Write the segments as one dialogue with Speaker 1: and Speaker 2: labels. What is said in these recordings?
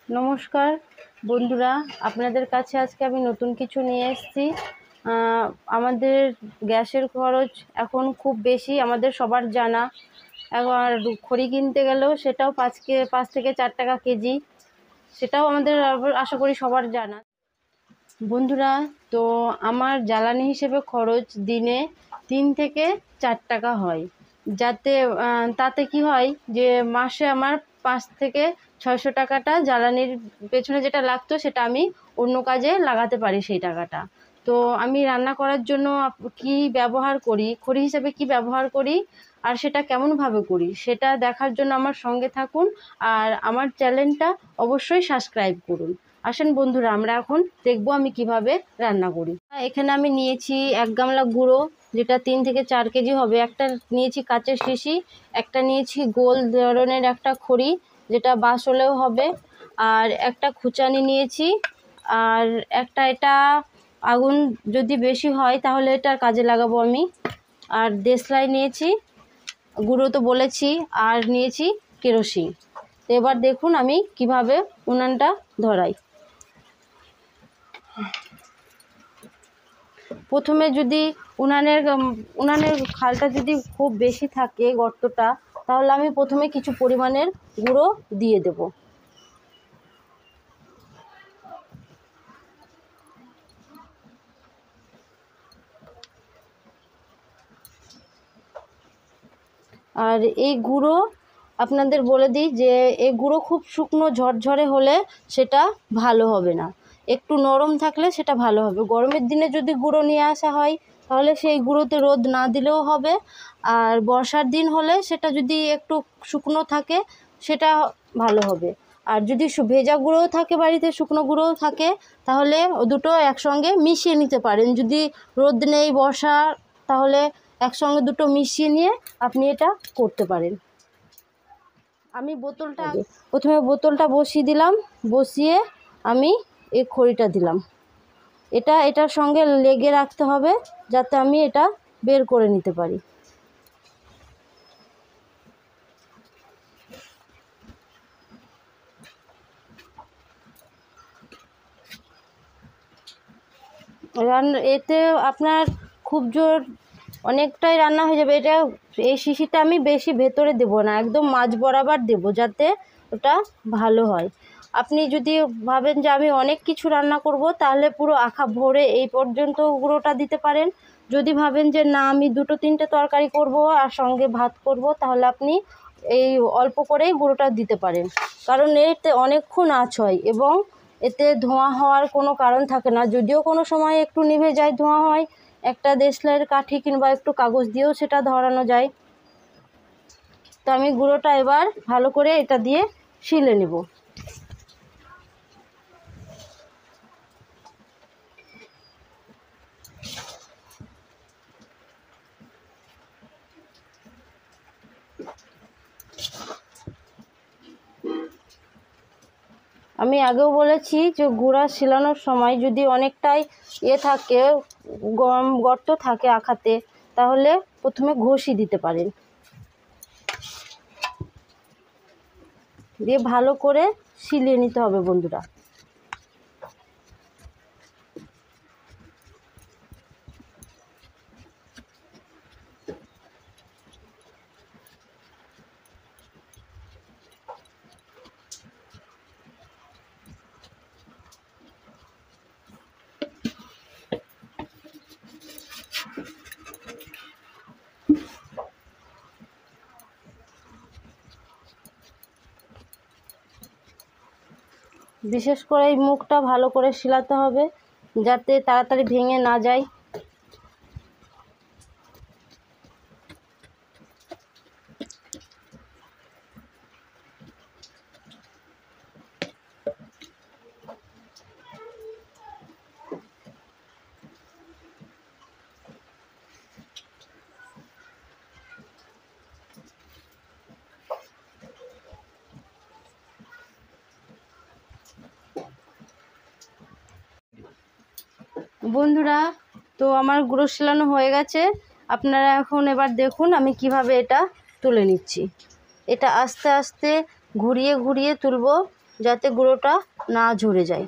Speaker 1: নমস্কার বন্ধুরা, আপনাদের কাছে আজকে আমি নতুন কিছু নিয়ে এসেছি। আমাদের গ্যাসের খরচ এখন খুব বেশি, আমাদের সবার জানা। এবার খড়ি কিনতে গেলেও সেটাও 5 থেকে 4 টাকা কেজি, সেটাও আমাদের আশা করি সবার জানা। বন্ধুরা, তো আমার জ্বালানি হিসেবে খরচ দিনে 3 থেকে 4 টাকা হয়, তাতে কি হয় যে মাসে আমার 5 থেকে 600 টাকাটা জ্বালানির পেছনে যেটা লাগতো সেটা আমি অন্য কাজে লাগাতে পারি সেই টাকাটা। তো আমি রান্না করার জন্য কি ব্যবহার করি, খড়ি হিসেবে কি ব্যবহার করি আর সেটা কেমনভাবে করি সেটা দেখার জন্য আমার সঙ্গে থাকুন, আর আমার চ্যানেলটা অবশ্যই সাবস্ক্রাইব করুন। আসেন বন্ধুরা, আমরা এখন দেখবো আমি কিভাবে রান্না করি। এখানে আমি নিয়েছি 1 গামলা গুঁড়ো, যেটা 3 থেকে 4 কেজি হবে। একটা নিয়েছি কাচের শিশি, একটা নিয়েছি গোল ধরনের একটা খড়ি, যেটা বাঁশ হলেও হবে, আর একটা খুচানি নিয়েছি, আর একটা এটা আগুন যদি বেশি হয় তাহলে এটার কাজে লাগাবো আমি। আর দেশলাই নিয়েছি, গুঁড়ো তো বলেছি, আর নিয়েছি কেরোসিন। তো এবার দেখুন আমি কিভাবে উনানটা ধরাই। প্রথমে যদি উনানের খালটা যদি খুব বেশি থাকে, গর্তটা, তাহলে আমি প্রথমে কিছু পরিমাণের গুঁড়ো দিয়ে দেব। আর এই গুঁড়ো আপনাদের বলে দিই যে এই গুঁড়ো খুব শুকনো ঝরঝরে হলে সেটা ভালো হবে না, একটু নরম থাকলে সেটা ভালো হবে। গরমের দিনে যদি গুঁড়ো নিয়ে আসা হয় তাহলে সেই গুঁড়োতে রোদ না দিলেও হবে, আর বর্ষার দিন হলে সেটা যদি একটু শুকনো থাকে সেটা ভালো হবে। আর যদি ভেজা গুঁড়োও থাকে বাড়িতে, শুকনো গুঁড়োও থাকে, তাহলে দুটো একসঙ্গে মিশিয়ে নিতে পারেন। যদি রোদ নেই, বর্ষা, তাহলে একসঙ্গে দুটো মিশিয়ে নিয়ে আপনি এটা করতে পারেন। আমি প্রথমে বোতলটা বসিয়ে দিলাম, বসিয়ে আমি এই খড়িটা দিলাম। এটার সঙ্গে লেগে রাখতে হবে যাতে আমি এটা বের করে নিতে পারি। এতে আপনার খুব জোর অনেকটাই রান্না হয়ে যাবে। এই শিশিটা আমি বেশি ভেতরে দেব না, একদম মাঝ বরাবর দেব, যাতে ওটা ভালো হয়। আপনি যদি ভাবেন যে আমি অনেক কিছু রান্না করব, তাহলে পুরো আখা ভরে এই পর্যন্ত গুঁড়োটা দিতে পারেন। যদি ভাবেন যে না আমি 2-3টে তরকারি করব আর সঙ্গে ভাত করব, তাহলে আপনি এই অল্প করেই গুঁড়োটা দিতে পারেন। কারণ এতে অনেকক্ষণ আঁচ হয় এবং এতে ধোঁয়া হওয়ার কোনো কারণ থাকে না। যদিও কোনো সময় একটু নিভে যায়, ধোঁয়া হয়, একটা দেশলাইয়ের কাঠি কিংবা একটু কাগজ দিয়েও সেটা ধরানো যায়। তো আমি গুঁড়োটা এবার ভালো করে এটা দিয়ে শিলে নেব। আমি আগেও বলেছি যে গুঁড়া শিলানোর সময় যদি অনেকটাই থাকে, গর্ত থাকে আখাতে, তাহলে প্রথমে ঘষি দিতে পারেন, দিয়ে ভালো করে শিলিয়ে নিতে হবে বন্ধুরা। বিশেষ করে এই মুখটা ভালো করে শিলাতে হবে যাতে তাড়াতাড়ি ভেঙে না যায়। বন্ধুরা, তো আমার গুঁড়ো শিলানো হয়ে গেছে। আপনারা এখন এবার দেখুন আমি কিভাবে এটা তুলে নিচ্ছি। এটা আস্তে আস্তে ঘুরিয়ে ঘুরিয়ে তুলব, যাতে গুঁড়োটা না ঝরে যায়।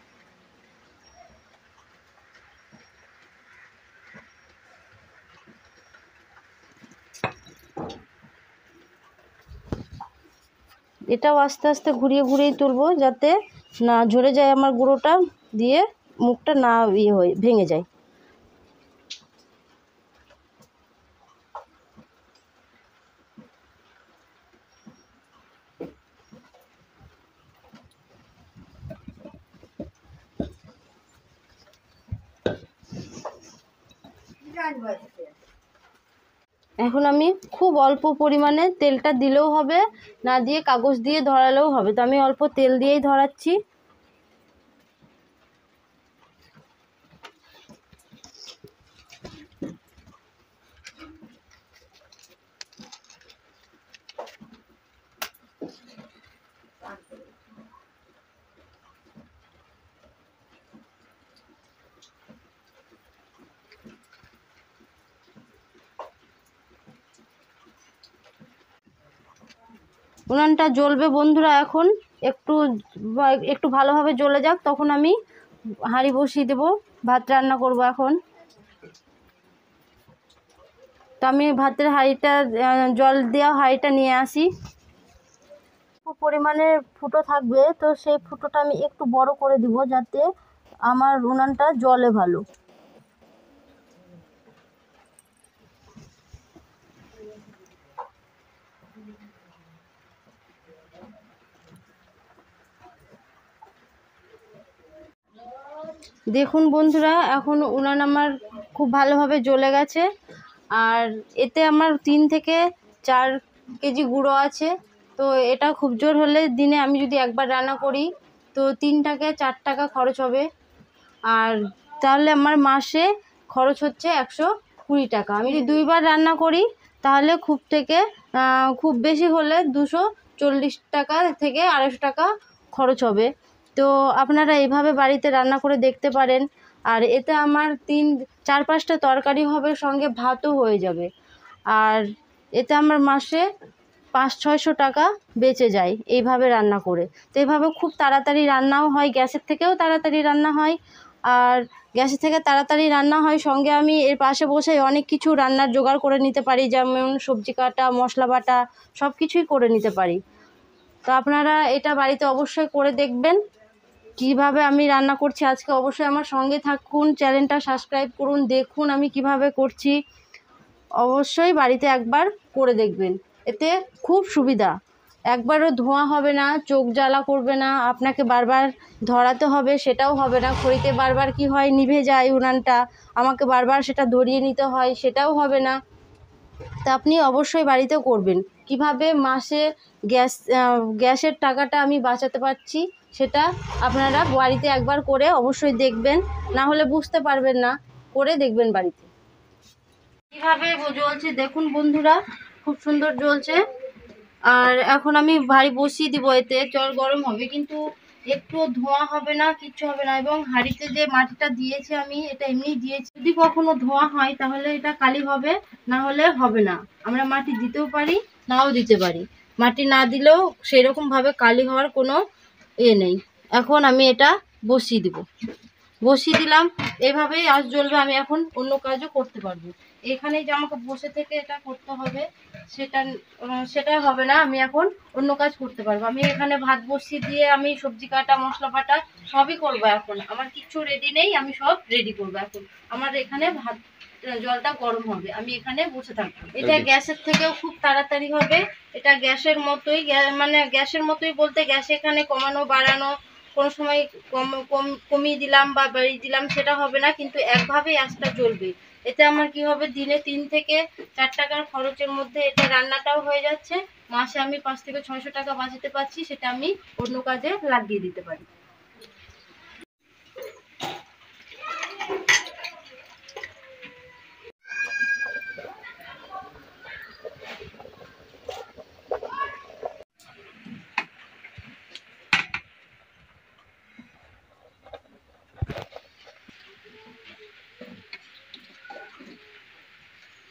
Speaker 1: এটাও আস্তে আস্তে ঘুরিয়ে ঘুরিয়ে তুলবো যাতে না ঝরে যায় আমার গুঁড়োটা, দিয়ে মুখটা না ভেঙে যায়। এখন আমি খুব অল্প পরিমাণে তেলটা দিলেও হবে, না দিয়ে কাগজ দিয়ে ধরালেও হবে, তো আমি অল্প তেল দিয়েই ধরাচ্ছি। উনানটা জ্বলবে বন্ধুরা, এখন একটু একটু ভালোভাবে জ্বলে যাক, তখন আমি হাঁড়ি বসিয়ে দেবো, ভাত রান্না করব এখন। তো আমি ভাতের হাঁড়িটা, জল দেওয়া হাঁড়িটা নিয়ে আসি। পরিমাণে ফুটো থাকবে, তো সেই ফুটোটা আমি একটু বড় করে দিব যাতে আমার উনানটা জ্বলে ভালো। দেখুন বন্ধুরা, এখন উনান আমার খুব ভালোভাবে জ্বলে গেছে, আর এতে আমার 3 থেকে 4 কেজি গুঁড়ো আছে। তো এটা খুব জোর হলে দিনে আমি যদি একবার রান্না করি তো 3 থেকে 4 টাকা খরচ হবে, আর তাহলে আমার মাসে খরচ হচ্ছে 120 টাকা। আমি যদি 2বার রান্না করি তাহলে খুব বেশি হলে 240 টাকা থেকে 250 টাকা খরচ হবে। তো আপনারা এইভাবে বাড়িতে রান্না করে দেখতে পারেন, আর এতে আমার 4-5টা তরকারি হবে, সঙ্গে ভাতও হয়ে যাবে, আর এতে আমার মাসে 500-600 টাকা বেঁচে যায় এইভাবে রান্না করে। তো এইভাবে খুব তাড়াতাড়ি রান্নাও হয়, গ্যাসের থেকেও তাড়াতাড়ি রান্না হয়, আর গ্যাসের থেকে তাড়াতাড়ি রান্না হয়, সঙ্গে আমি এর পাশে বসে অনেক কিছু রান্নার জোগাড় করে নিতে পারি, যেমন সবজি কাটা, মশলা বাটা, সব কিছুই করে নিতে পারি। তো আপনারা এটা বাড়িতে অবশ্যই করে দেখবেন কিভাবে আমি রান্না করছি আজকে। অবশ্যই আমার সঙ্গে থাকুন, চ্যানেলটা সাবস্ক্রাইব করুন, দেখুন আমি কিভাবে করছি। অবশ্যই বাড়িতে একবার করে দেখবেন, এতে খুব সুবিধা। একবারও ধোঁয়া হবে না, চোখ জ্বালা করবে না, আপনাকে বারবার ধরাতে হবে সেটাও হবে না, খড়িতে বারবার কি হয় নিভে যায় উনানটা, আমাকে বারবার সেটা ধরিয়ে নিতে হয়, সেটাও হবে না। তা আপনি অবশ্যই বাড়িতে করবেন। কিভাবে মাসে গ্যাসের টাকাটা আমি বাঁচাতে পারছি সেটা আপনারা বাড়িতে একবার করে অবশ্যই দেখবেন, না হলে বুঝতে পারবেন না, করে দেখবেন বাড়িতে। কিভাবে জ্বলছে দেখুন বন্ধুরা, খুব সুন্দর জ্বলছে। আর এখন আমি হাঁড়ি বসিয়ে দিব, এতে জল গরম হবে, কিন্তু একটু ধোঁয়া হবে না, কিচ্ছু হবে না। এবং হাঁড়িতে যে মাটিটা দিয়েছি আমি, এটা এমনি দিয়েছি, যদি কখনো ধোঁয়া হয় তাহলে এটা কালি হবে, না হলে হবে না। আমরা মাটি দিতেও পারি, নাও দিতে পারি, মাটি না দিলেও সেরকম ভাবে কালি হওয়ার কোনো নেই। এখন আমি এটা বসিয়ে দিব, বসিয়ে দিলাম, এভাবেই আঁচ জ্বলবে। আমি এখন অন্য কাজও করতে পারবো, এখানেই যে আমাকে বসে থেকে এটা করতে হবে সেটা হবে না, আমি এখন অন্য কাজ করতে পারবো। আমি এখানে ভাত বসিয়ে দিয়ে আমি সবজি কাটা, মশলা বাটা সবই করবো। এখন আমার কিচ্ছু রেডি নেই, আমি সব রেডি করবো। এখন আমার এখানে জলটা গরম হবে, আমি এখানে বসে থাকবো। এটা গ্যাসের থেকেও খুব তাড়াতাড়ি হবে, এটা গ্যাসের মতোই, মানে গ্যাসের মতোই বলতে গ্যাস এখানে কমানো বাড়ানো কোনো সময় কমিয়ে দিলাম বা বাড়িয়ে দিলাম সেটা হবে না, কিন্তু একভাবেই আঁচটা জ্বলবে। এতে আমার কি হবে, দিনে 3 থেকে 4 টাকার খরচের মধ্যে এটা রান্নাটাও হয়ে যাচ্ছে, মাসে আমি 5 থেকে 600 টাকা বাঁচাতে পারছি, সেটা আমি অন্য কাজে লাগিয়ে দিতে পারি।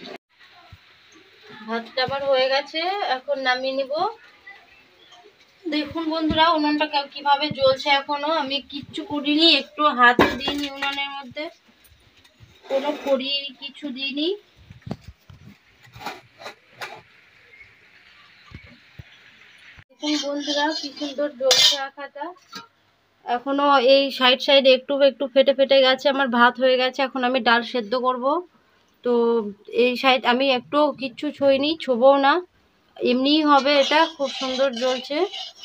Speaker 1: ভাতটা আবার হয়ে গেছে, এখন নামিয়ে নিব। দেখুন বন্ধুরা উনুনটা কিভাবে জ্বলছে। এখনো আমি কিচ্ছু করিনি, একটু হাত দিইনি উনুনের মধ্যে, কোনো করি কিছু দিইনি। দেখুন বন্ধুরা কি সুন্দর জ্বলছে আখাটা। এখনো এই সাইড সাইড একটু একটু ফেটে ফেটে গেছে। আমার ভাত হয়ে গেছে, এখন আমি ডাল সেদ্ধ করব। তো এই সাইড আমি একটু কিচ্ছু ছুঁইনি, ছোবও না, এমনিই হবে। এটা খুব সুন্দর জ্বলছে।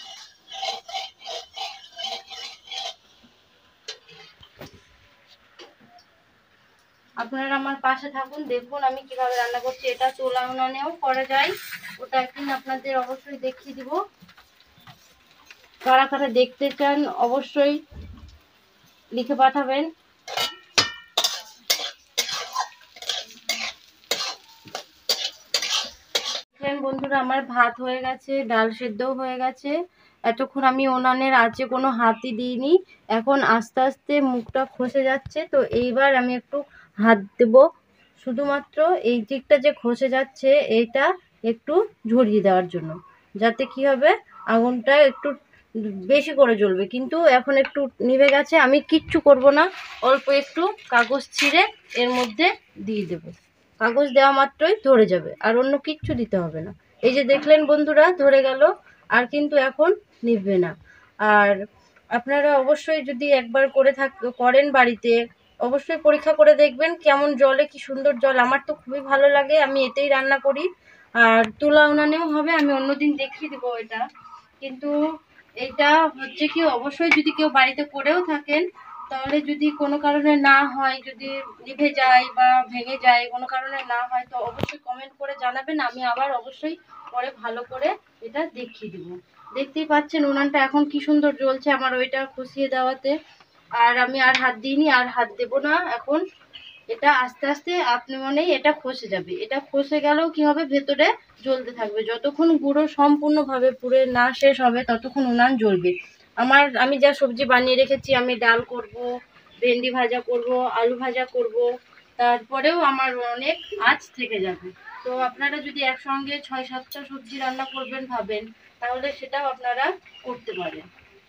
Speaker 1: আপনারা আমার পাশে থাকুন, দেখুন আমি কিভাবে রান্না করছি। এটা চুলা উনানেও করা যায়, ওটা একদিন আপনাদের অবশ্যই দেখিয়ে দিব। কারা কারা দেখতে চান অবশ্যই লিখে পাঠাবেন। বন্ধুরা আমার ভাত হয়ে গেছে, ডাল সেদ্ধও হয়ে গেছে। এতক্ষণ আমি উনানের আঁচে কোনো হাতই দিইনি। এখন আস্তে আস্তে মুখটা খসে যাচ্ছে, তো এইবার আমি একটু হাত দেব। শুধুমাত্র এই দিকটা যে খসে যাচ্ছে এইটা একটু ঝরিয়ে দেওয়ার জন্য, যাতে কি হবে আগুনটা একটু বেশি করে জ্বলবে। কিন্তু এখন একটু নিভে গেছে, আমি কিচ্ছু করব না, অল্প একটু কাগজ ছিঁড়ে এর মধ্যে দিয়ে দেব। কাগজ দেওয়া মাত্রই ধরে যাবে, আর অন্য কিচ্ছু দিতে হবে না। এই যে দেখলেন বন্ধুরা ধরে গেল, আর কিন্তু এখন নিভবে না। আর আপনারা অবশ্যই যদি একবার করেন বাড়িতে, অবশ্যই পরীক্ষা করে দেখবেন কেমন জলে, কি সুন্দর জল। আমার তো খুবই ভালো লাগে, আমি এতেই রান্না করি। আর তুলা উনানেও হবে, আমি অন্যদিন দেখিয়ে দেবো এটা। কিন্তু এটা হচ্ছে কি, অবশ্যই যদি কেউ বাড়িতে করেও থাকেন, তাহলে যদি কোনো কারণে না হয়, যদি নিভে যায় বা ভেঙে যায়, কোনো কারণে না হয়, তো অবশ্যই কমেন্ট করে জানাবেন। আমি আবার অবশ্যই পরে ভালো করে এটা দেখিয়ে দেবো। দেখতেই পাচ্ছেন উনানটা এখন কি সুন্দর জ্বলছে আমার ওইটা খসিয়ে দেওয়াতে। আর আমি আর হাত দিইনি, আর হাত দেব না। এখন এটা আস্তে আস্তে আপনি মনেই এটা খসে যাবে। এটা খসে গেলেও কি হবে, ভেতরে জ্বলতে থাকবে। যতক্ষণ গুঁড়ো সম্পূর্ণভাবে পুড়ে না শেষ হবে ততক্ষণ উনান জ্বলবে। আমি যা সবজি বানিয়ে রেখেছি, আমি ডাল করব, ভেন্ডি ভাজা করব, আলু ভাজা করব, তারপরেও আমার অনেক আঁচ থেকে যাবে। তো আপনারা যদি একসঙ্গে 6-7টা সবজি রান্না করবেন ভাবেন, তাহলে সেটাও আপনারা করতে পারেন।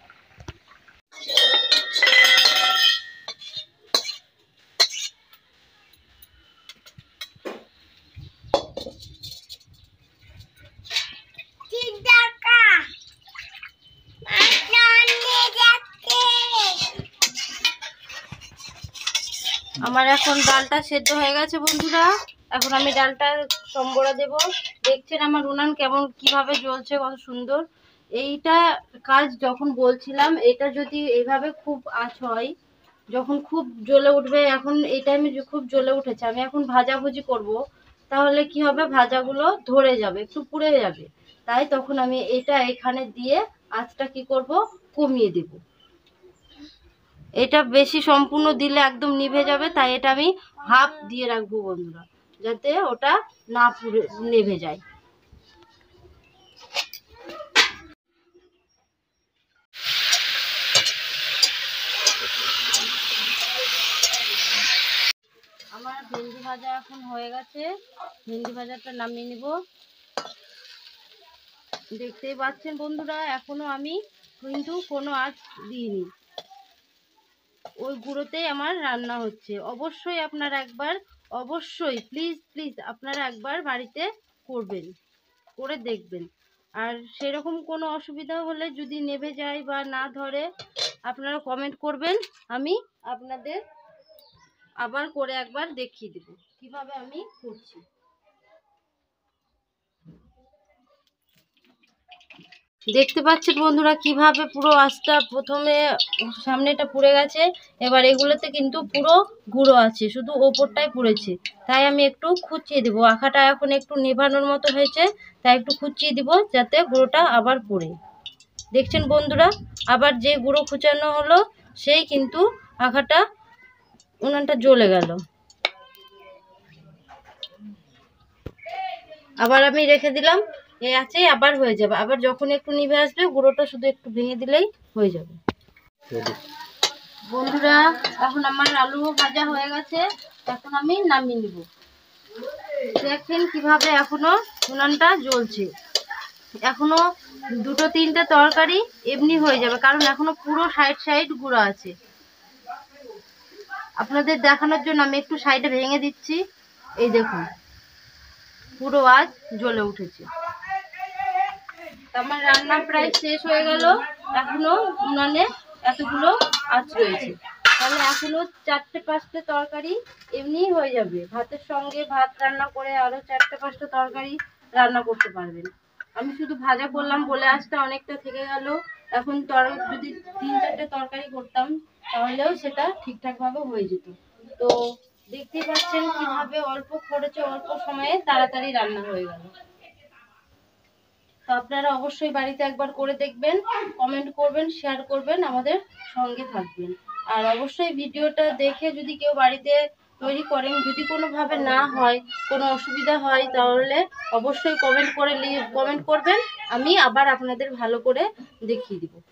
Speaker 1: আমার এখন ডালটা সেদ্ধ হয়ে গেছে বন্ধুরা। এখন আমি ডালটা সম্বরা দেব। দেখছেন আমার উনান কেমন কিভাবে জ্বলছে, কত সুন্দর। এইটা কাজ যখন বলছিলাম, এটা যদি এইভাবে খুব আঁচ হয়, যখন খুব জ্বলে উঠবে, এখন এই টাইমে খুব জ্বলে উঠেছে, আমি এখন ভাজাভুজি করব, তাহলে কি হবে, ভাজাগুলো ধরে যাবে, একটু পুড়ে যাবে। তাই তখন আমি এটা এখানে দিয়ে আঁচটা কি করব, কমিয়ে দেব। এটা বেশি সম্পূর্ণ দিলে একদম নিভে যাবে, তাই এটা আমি হাফ দিয়ে রাখবো বন্ধুরা, যাতে ওটা না পুড়ে নেভে যায়। আমার ভেন্ডি ভাজা এখন হয়ে গেছে, ভেন্ডি ভাজাটা নামিয়ে নিব। দেখতেই পাচ্ছেন বন্ধুরা এখনো আমি কিন্তু কোনো আঁচ দিইনি, ওই গুঁড়োতেই আমার রান্না হচ্ছে। অবশ্যই আপনারা একবার, অবশ্যই প্লিজ প্লিজ আপনারা একবার বাড়িতে করবেন, করে দেখবেন। আর সেরকম কোনো অসুবিধা হলে, যদি নেভে যায় বা না ধরে, আপনারা কমেন্ট করবেন, আমি আপনাদের আবার করে একবার দেখিয়ে দেব কিভাবে আমি করছি। দেখতে পাচ্ছেন বন্ধুরা কিভাবে পুরো আঁচটা, প্রথমে সামনেটা পুড়ে গেছে, এবার এগুলোতে কিন্তু পুরো গুঁড়ো আছে, শুধু ওপরটাই পুড়েছে। তাই আমি একটু খুঁচিয়ে দেবো, আখাটা এখন একটু নেভানোর মতো হয়েছে, তাই একটু খুঁচিয়ে দিব যাতে গুঁড়োটা আবার পুড়ে। দেখছেন বন্ধুরা, আবার যে গুঁড়ো খুঁচানো হলো সেই কিন্তু আখাটা, উনানটা জ্বলে গেল। আবার আমি রেখে দিলাম, এই আছে আবার হয়ে যাবে। আবার যখন একটু নিভে আসবে, গুঁড়োটা শুধু একটু ভেঙে দিলেই হয়ে যাবে। বন্ধুরা এখন আমার আলু ভাজা হয়ে গেছে, এখন আমি নামিয়ে নিব। দেখেন কিভাবে এখনো উনানটা জ্বলছে, এখনো দুটো তিনটে তরকারি এমনি হয়ে যাবে, কারণ এখনো পুরো সাইড সাইড গুঁড়ো আছে। আপনাদের দেখানোর জন্য আমি একটু সাইডে ভেঙে দিচ্ছি। এই দেখুন পুরো আজ জ্বলে উঠেছে। আমার রান্না প্রায় শেষ হয়ে গেল, এখনো উনানে এতগুলো আঁচ রয়েছে। তাহলে এখনো 4টে-5টে তরকারি এমনিই হয়ে যাবে। ভাতের সঙ্গে ভাত রান্না করে আরো 4টে-5টে তরকারি রান্না করতে পারবেন। আমি শুধু ভাজা করলাম বলে আজটা অনেকটা থেকে গেল। এখন যদি 3-4টে তরকারি করতাম তাহলেও সেটা ঠিকঠাক ভাবে হয়ে যেত। তো দেখতেই পাচ্ছেন কিভাবে অল্প খরচে অল্প সময়ে তাড়াতাড়ি রান্না হয়ে গেল। তো আপনারা অবশ্যই বাড়িতে একবার করে দেখবেন, কমেন্ট করবেন, শেয়ার করবেন, আমাদের সঙ্গে থাকবেন। আর অবশ্যই ভিডিওটা দেখে যদি কেউ বাড়িতে তৈরি করেন, যদি কোনোভাবে না হয়, কোনো অসুবিধা হয়, তাহলে অবশ্যই কমেন্ট করবেন, আমি আবার আপনাদের ভালো করে দেখিয়ে দিব।